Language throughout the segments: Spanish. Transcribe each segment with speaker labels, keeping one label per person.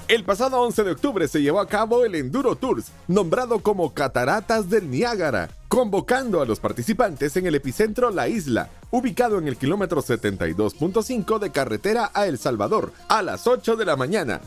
Speaker 1: El pasado 11 de octubre se llevó a cabo el Enduro Tours, nombrado como Cataratas del Niágara, convocando a los participantes en el epicentro La Isla, ubicado en el kilómetro 72.5 de carretera a El Salvador, a las 8 de la mañana.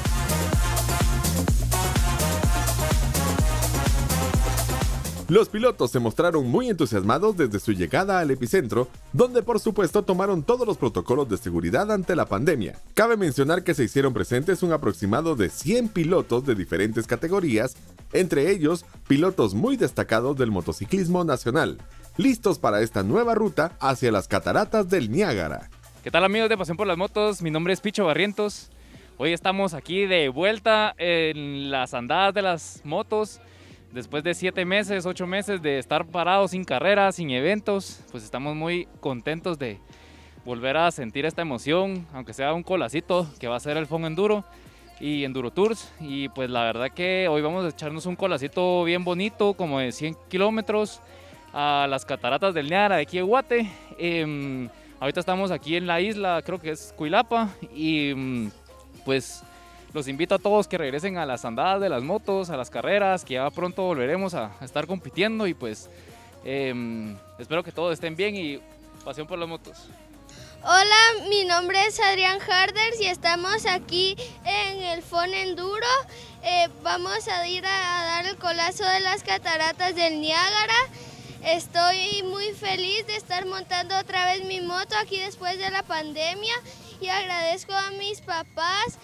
Speaker 1: Los pilotos se mostraron muy entusiasmados desde su llegada al epicentro, donde por supuesto tomaron todos los protocolos de seguridad ante la pandemia. Cabe mencionar que se hicieron presentes un aproximado de 100 pilotos de diferentes categorías, entre ellos pilotos muy destacados del motociclismo nacional, listos para esta nueva ruta hacia las cataratas del Niágara.
Speaker 2: ¿Qué tal, amigos de Pasión por las Motos? Mi nombre es Picho Barrientos. Hoy estamos aquí de vuelta en las andadas de las motos. Después de 7 meses, 8 meses de estar parados sin carreras, sin eventos, pues estamos muy contentos de volver a sentir esta emoción, aunque sea un colacito que va a ser el Fon Enduro y Enduro Tours. Y pues la verdad que hoy vamos a echarnos un colacito bien bonito, como de 100 kilómetros a las cataratas del Niágara de aquí de Guate. Ahorita estamos aquí en la isla, creo que es Cuilapa, y pues los invito a todos que regresen a las andadas de las motos, a las carreras, que ya pronto volveremos a estar compitiendo y pues espero que todos estén bien y pasión por las motos.
Speaker 3: Hola, mi nombre es Adrián Harders y estamos aquí en el Fon Enduro. Vamos a ir a dar el colazo de las cataratas del Niágara. Estoy muy feliz de estar montando otra vez mi moto aquí después de la pandemia y agradezco a mis papás,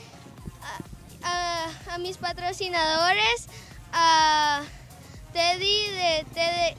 Speaker 3: a mis patrocinadores, a Teddy de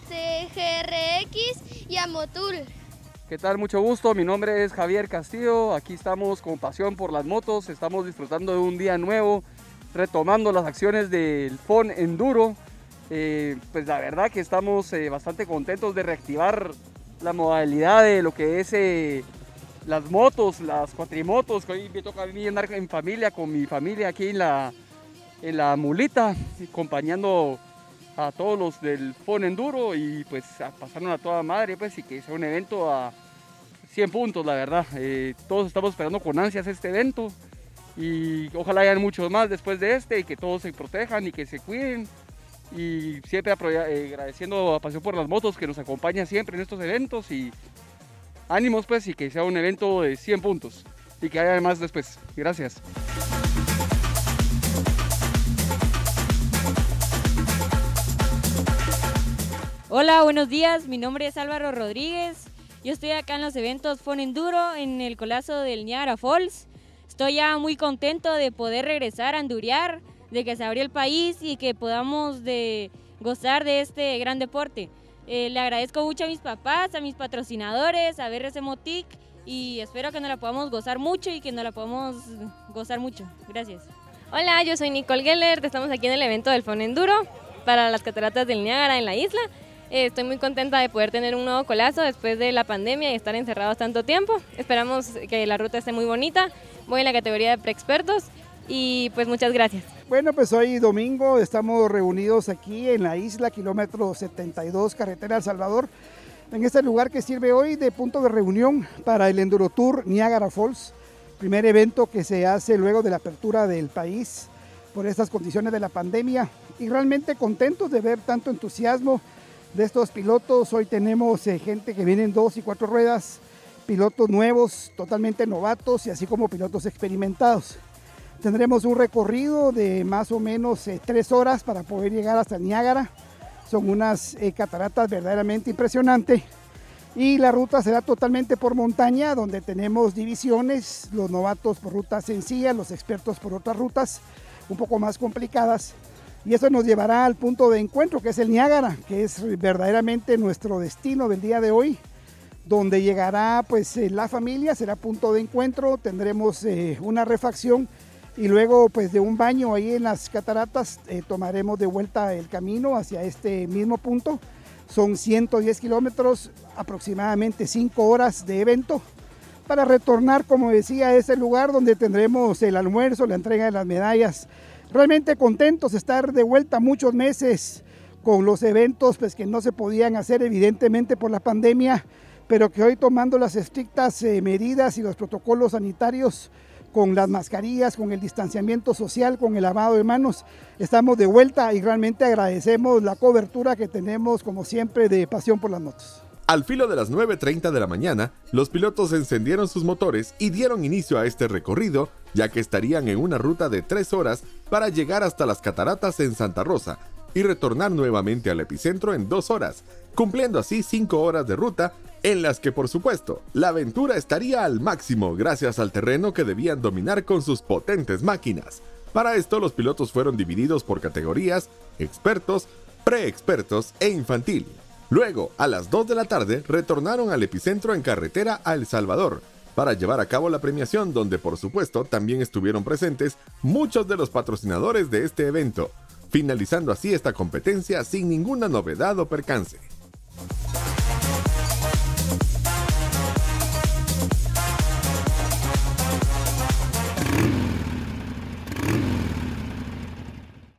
Speaker 3: TGRX y a Motul.
Speaker 4: ¿Qué tal? Mucho gusto, mi nombre es Javier Castillo, aquí estamos con pasión por las motos, estamos disfrutando de un día nuevo, retomando las acciones del Fon Enduro. Pues la verdad que estamos bastante contentos de reactivar la modalidad de lo que es las motos, las cuatrimotos, que hoy me toca a mí andar en familia, con mi familia aquí en la mulita, acompañando a todos los del Fon Enduro y pues a pasarnos a toda madre, pues, y que sea un evento a 100 puntos, la verdad. Todos estamos esperando con ansias este evento y ojalá hayan muchos más después de este y que todos se protejan y que se cuiden. Y siempre agradeciendo a Pasión por las Motos que nos acompaña siempre en estos eventos y ánimos pues y que sea un evento de 100 puntos y que haya más después. Gracias.
Speaker 5: Hola, buenos días, mi nombre es Álvaro Rodríguez, yo estoy acá en los eventos Fon Enduro en el colazo del Niágara Falls. Estoy ya muy contento de poder regresar a endurear, de que se abrió el país y que podamos gozar de este gran deporte. Le agradezco mucho a mis papás, a mis patrocinadores, a BRC Motic y espero que nos la podamos gozar mucho y que nos la podamos gozar mucho. Gracias.
Speaker 6: Hola, yo soy Nicole Geller, estamos aquí en el evento del Fon Enduro para las cataratas del Niágara en la isla. Estoy muy contenta de poder tener un nuevo colazo después de la pandemia y estar encerrados tanto tiempo. Esperamos que la ruta esté muy bonita. Voy en la categoría de preexpertos y pues muchas gracias.
Speaker 7: Bueno, pues hoy domingo estamos reunidos aquí en la isla, kilómetro 72, carretera El Salvador, en este lugar que sirve hoy de punto de reunión para el Enduro Tour Niágara Falls, primer evento que se hace luego de la apertura del país por estas condiciones de la pandemia y realmente contentos de ver tanto entusiasmo de estos pilotos. Hoy tenemos gente que viene en 2 y 4 ruedas, pilotos nuevos, totalmente novatos y así como pilotos experimentados. Tendremos un recorrido de más o menos 3 horas para poder llegar hasta el Niágara. Son unas cataratas verdaderamente impresionantes y la ruta será totalmente por montaña, donde tenemos divisiones, los novatos por rutas sencillas, los expertos por otras rutas un poco más complicadas. Y eso nos llevará al punto de encuentro, que es el Niágara, que es verdaderamente nuestro destino del día de hoy, donde llegará pues la familia, será punto de encuentro, tendremos una refacción y luego pues de un baño ahí en las cataratas tomaremos de vuelta el camino hacia este mismo punto. Son 110 kilómetros, aproximadamente 5 horas de evento, para retornar, como decía, a ese lugar donde tendremos el almuerzo, la entrega de las medallas. Realmente contentos de estar de vuelta muchos meses con los eventos pues, que no se podían hacer evidentemente por la pandemia, pero que hoy tomando las estrictas medidas y los protocolos sanitarios con las mascarillas, con el distanciamiento social, con el lavado de manos. Estamos de vuelta y realmente agradecemos la cobertura que tenemos, como siempre, de Pasión por las Motos.
Speaker 1: Al filo de las 9:30 de la mañana, los pilotos encendieron sus motores y dieron inicio a este recorrido, ya que estarían en una ruta de 3 horas para llegar hasta las cataratas en Santa Rosa y retornar nuevamente al epicentro en 2 horas, cumpliendo así 5 horas de ruta, en las que por supuesto la aventura estaría al máximo gracias al terreno que debían dominar con sus potentes máquinas. Para esto los pilotos fueron divididos por categorías: expertos, preexpertos e infantil. Luego, a las 2 de la tarde, retornaron al epicentro en carretera a El Salvador para llevar a cabo la premiación, donde por supuesto también estuvieron presentes muchos de los patrocinadores de este evento, finalizando así esta competencia sin ninguna novedad o percance.